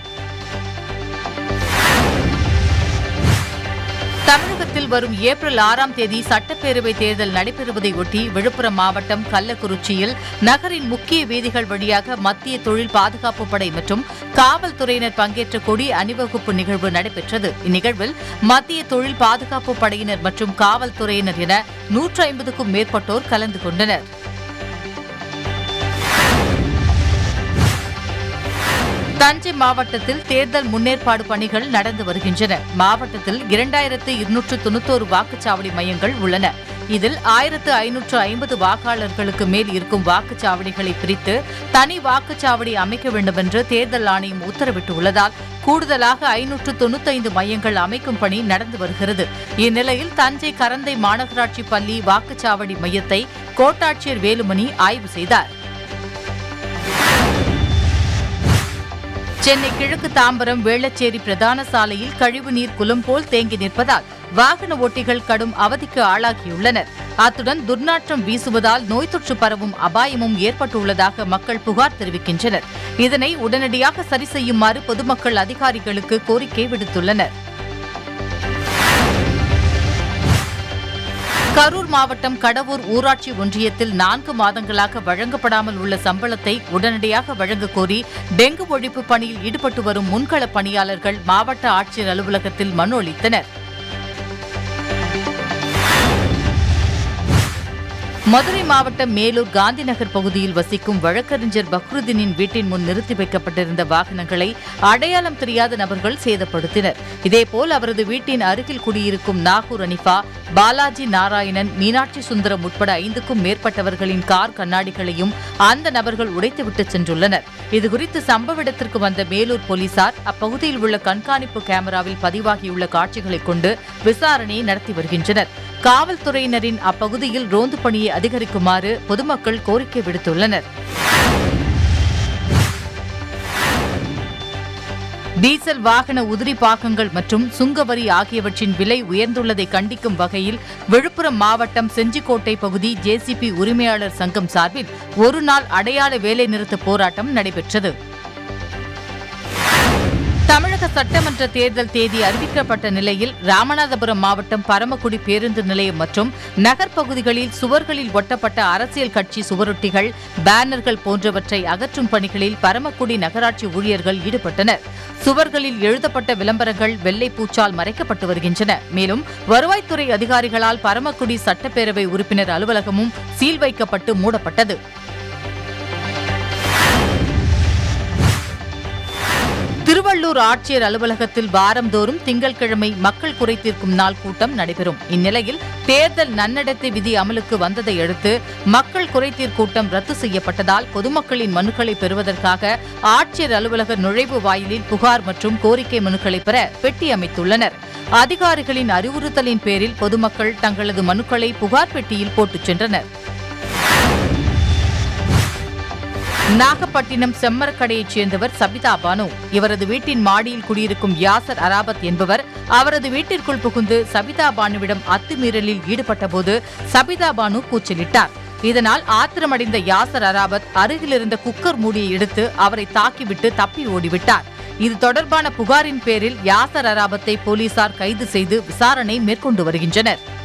தமிழகத்தில் வரும் ஏப்ரல் ஆறாம் தேதி சட்டப்பேரவை தேர்தல் நடைபெறுவதையொட்டி விழுப்புரம் மாவட்டம் கள்ளக்குறிச்சியில் நகரின் முக்கிய வீதிகள் வழியாக மத்திய தொழில் பாதுகாப்பு படை மற்றும் காவல்துறையினர் பங்கேற்ற கொடி அணிவகுப்பு நிகழ்வு நடைபெற்றது. இந்நிகழ்வில் மத்திய தொழில் பாதுகாப்பு படையினர் மற்றும் காவல்துறையினர் என நூற்று ஐம்பதுக்கும் மேற்பட்டோர் கலந்து கொண்டனர். தஞ்சை மாவட்டத்தில் தேர்தல் முன்னேற்பாடு பணிகள் நடந்து வருகின்றன. மாவட்டத்தில் இரண்டாயிரத்து இருநூற்று தொன்னூத்தோரு வாக்குச்சாவடி மையங்கள் உள்ளன. இதில் ஆயிரத்து ஐநூற்று ஐம்பது வாக்காளர்களுக்கு மேல் இருக்கும் வாக்குச்சாவடிகளை பிரித்து தனி வாக்குச்சாவடி அமைக்க வேண்டும் என்று தேர்தல் ஆணையம் உத்தரவிட்டுள்ளதால் கூடுதலாக ஐநூற்று தொன்னூத்தைந்து மையங்கள் அமைக்கும் பணி நடந்து வருகிறது. இந்நிலையில் தஞ்சை கரந்தை மாநகராட்சி பள்ளி வாக்குச்சாவடி மையத்தை கோட்டாட்சியர் வேலுமணி ஆய்வு செய்தார். சென்னை கிழக்கு தாம்பரம் வேளச்சேரி பிரதான சாலையில் கழிவுநீர் குளம் போல் தேங்கி நிற்பதால் வாகன ஓட்டிகள் கடும் அவதிக்கு ஆளாகியுள்ளனர். அத்துடன் துர்நாற்றம் வீசுவதால் நோய் தொற்று பரவும் அபாயமும் ஏற்பட்டுள்ளதாக மக்கள் புகார் தெரிவிக்கின்றனர். இதனை உடனடியாக சரி செய்யுமாறு பொதுமக்கள் அதிகாரிகளுக்கு கோரிக்கை விடுத்துள்ளனர். கரூர் மாவட்டம் கடவூர் ஊராட்சி ஒன்றியத்தில் நான்கு மாதங்களாக வழங்கப்படாமல் உள்ள சம்பளத்தை உடனடியாக வழங்க கோரி டெங்கு ஒழிப்பு பணியில் ஈடுபட்டு வரும் முன்களப் பணியாளர்கள் மாவட்ட ஆட்சியர் அலுவலகத்தில் மனு அளித்தனர். மதுரை மாவட்டம் மேலூர் காந்திநகர் பகுதியில் வசிக்கும் வழக்கறிஞர் பக்ருதீனின் வீட்டின் முன் நிறுத்தி வைக்கப்பட்டிருந்த வாகனங்களை அடையாளம் தெரியாத நபர்கள் சேதப்படுத்தினர். இதேபோல் அவரது வீட்டின் அருகில் குடியிருக்கும் நாகூர் அனிஃபா, பாலாஜி நாராயணன், மீனாட்சி சுந்தரம் உட்பட ஐந்துக்கும் மேற்பட்டவர்களின் கார் கண்ணாடிகளையும் அந்த நபர்கள் உடைத்துவிட்டு சென்றுள்ளனர். இதுகுறித்து சம்பவ இடத்திற்கு வந்த மேலூர் போலீசார் அப்பகுதியில் உள்ள கண்காணிப்பு கேமராவில் பதிவாகியுள்ள காட்சிகளை கொண்டு விசாரணையை நடத்தி வருகின்றனர். காவல்துறையினரின் அப்பகுதியில் ரோந்து பணியை அதிகரிக்குமாறு பொதுமக்கள் கோரிக்கை விடுத்துள்ளனர். டீசல் வாகன உதிரி பாகங்கள் மற்றும் சுங்கவரி ஆகியவற்றின் விலை உயர்ந்துள்ளதை கண்டிக்கும் வகையில் விழுப்புரம் மாவட்டம் செஞ்சிக்கோட்டை பகுதி ஜேசிபி உரிமையாளர் சங்கம் சார்பில் ஒருநாள் அடையாள வேலைநிறுத்த போராட்டம் நடைபெற்றது. தமிழக சட்டமன்ற தேர்தல் தேதி அறிவிக்கப்பட்ட நிலையில் ராமநாதபுரம் மாவட்டம் பரமக்குடி பேருந்து நிலையம் மற்றும் நகர்ப்பகுதிகளில் சுவர்களில் ஒட்டப்பட்ட அரசியல் கட்சி சுவரொட்டிகள், பேனர்கள் போன்றவற்றை அகற்றும் பணிகளில் பரமக்குடி நகராட்சி ஊழியர்கள் ஈடுபட்டனர். சுவர்களில் எழுதப்பட்ட விளம்பரங்கள் வெள்ளை பூச்சால் மறைக்கப்பட்டு வருகின்றன. மேலும் வருவாய்த்துறை அதிகாரிகளால் பரமக்குடி சட்டப்பேரவை உறுப்பினர் அலுவலகமும் சீல் வைக்கப்பட்டு மூடப்பட்டது. திருவள்ளூர் ஆட்சியர் அலுவலகத்தில் வாரந்தோறும் திங்கட்கிழமை மக்கள் குறைதீர்க்கும் நாள் கூட்டம் நடைபெறும். இந்நிலையில் தேர்தல் நன்னடத்தை விதி அமலுக்கு வந்ததை அடுத்து மக்கள் குறைதீர் கூட்டம் ரத்து செய்யப்பட்டதால் பொதுமக்களின் மனுக்களை பெறுவதற்காக ஆட்சியர் அலுவலக நுழைவு வாயிலில் புகார் மற்றும் கோரிக்கை மனுக்களை பெற பெட்டி அமைத்துள்ளனர். அதிகாரிகளின் அறிவுறுத்தலின் பேரில் பொதுமக்கள் தங்களது மனுக்களை புகார் பெட்டியில் போட்டுச் சென்றனர். நாகப்பட்டினம் செம்மரக்கடையைச் சேர்ந்தவர் சபிதா பானு. இவரது வீட்டின் மாடியில் குடியிருக்கும் யாசர் அராபத் என்பவர் அவரது வீட்டிற்குள் புகுந்து சபிதா பானுவிடம் அத்துமீறலில் ஈடுபட்டபோது சபிதா பானு கூச்சலிட்டார். இதனால் ஆத்திரமடைந்த யாசர் அராபத் அருகிலிருந்த குக்கர் மூடியை எடுத்து அவரை தாக்கிவிட்டு தப்பி ஓடிவிட்டார். இது தொடர்பான புகாரின் பேரில் யாசர் அராபத்தை போலீசார் கைது செய்து விசாரணை மேற்கொண்டு வருகின்றனர்.